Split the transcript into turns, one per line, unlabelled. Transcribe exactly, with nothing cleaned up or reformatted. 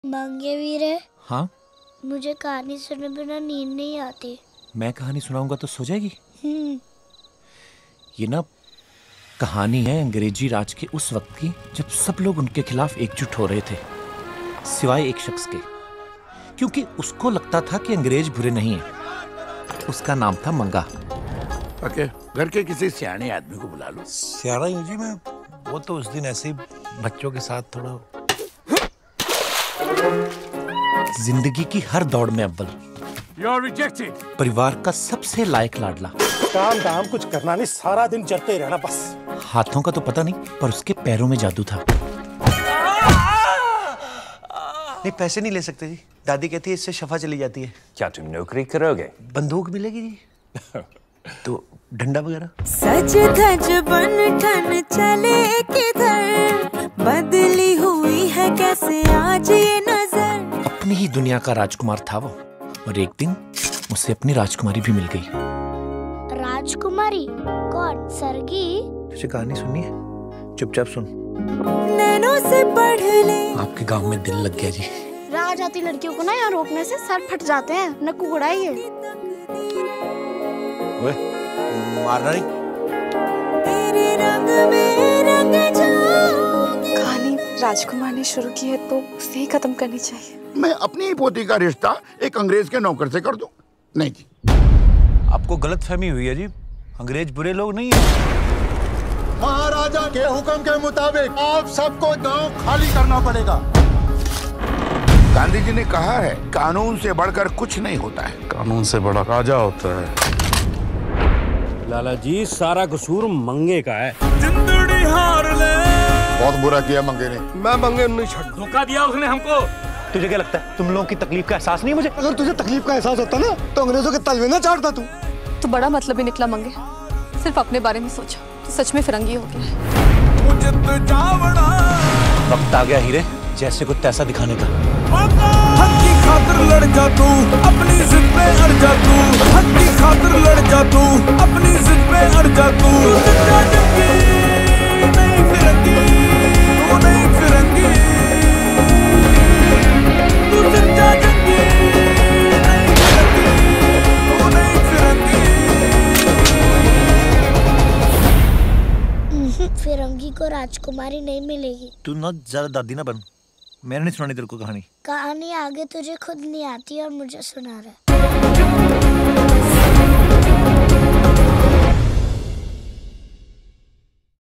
मंगे वीरे।
हाँ,
मुझे कहानी सुने बिना नींद नहीं आती।
मैं कहानी सुनाऊंगा तो सो जाएगी।
हम्म।
ये ना कहानी है अंग्रेजी राज के उस वक्त की जब सब लोग उनके खिलाफ एकजुट हो रहे थे, सिवाय एक शख्स के, क्योंकि उसको लगता था कि अंग्रेज बुरे नहीं हैं। उसका नाम था मंगा।
ओके, घर के किसी सियाने आदमी को बुला लो।
सियारा यूं जी, मैं वो तो उस दिन ऐसे ही बच्चों के साथ थोड़ा।
जिंदगी की हर दौड़ में अव्वल,
You're rejected.
परिवार का सबसे लायक लाडला।
काम दाम कुछ करना नहीं, सारा दिन चलते ही रहना बस।
हाथों का तो पता नहीं, पर उसके पैरों में जादू था।
नहीं, पैसे नहीं ले सकते जी। दादी कहती है इससे शफा चली जाती है।
क्या तुम नौकरी करोगे?
बंदूक मिलेगी जी। तो डंडा वगैरह।
सज धज बन ठन चले किधर, बदली हुई है कैसे आज ये नजर।
अपनी ही दुनिया का राजकुमार था वो, और एक दिन उसे अपनी राजकुमारी भी मिल गई।
राजकुमारी? कौन? सरगी?
तुझे कहानी सुननी है? चुपचाप सुन।
नैनों से पढ़ ले।
आपके गांव में दिल लग गया जी।
राह जाती लड़कियों को ना यहाँ रोकने से सर फट जाते हैं। न कुकड़ाई है।
वे, मारना नहीं।
तेरे रंग में रंग जाऊंगी।
कहानी राजकुमार ने शुरू की है तो उसे ही खत्म करनी चाहिए।
मैं अपनी ही पोती का रिश्ता एक अंग्रेज के नौकर से कर दूं? नहीं जी।
आपको गलतफहमी हुई है जी, अंग्रेज बुरे लोग नहीं है।
महाराजा के हुक्म के मुताबिक आप सबको गांव खाली करना पड़ेगा।
गांधी जी ने कहा है, कानून से बढ़कर कुछ नहीं होता है।
कानून से बड़ा राजा होता है।
लाला जी, सारा कसूर मंगे का है।
जिंदड़ी हार ले।
बहुत बुरा किया मंगे ने।
मैं मंगे नहीं छोड़।
धोखा दिया उसने हमको।
तुझे क्या लगता है तुम लोगों की तकलीफ का एहसास नहीं मुझे?
अगर तुझे तकलीफ का एहसास होता ना तो अंग्रेजों के तलवे ना चाटता तू।
तो बड़ा मतलब ही निकला मंगे, सिर्फ अपने बारे में सोचा तो सच में फिरंगी हो गया।
वक्त आ गया हीरे, जैसे कुछ तैसा दिखाने का।
हक की खातिर लड़ जा तू, अपनी जिद पे अड़ जा तू। हक की खातिर लड़ जा तू, अपनी जिद पे अड़ जा तू। नहीं फिरंगी, तू नहीं फिरंगी, तू सच्चा जंगी। नहीं फिरंगी, तू नहीं फिरंगी।
फिरंगी को राजकुमारी नहीं मिलेगी।
तू ना ज्यादा दादी ना बन। मैंने नहीं सुनानी तेरे को कहानी।
कहानी आगे तुझे खुद नहीं आती और मुझे सुना रहा है।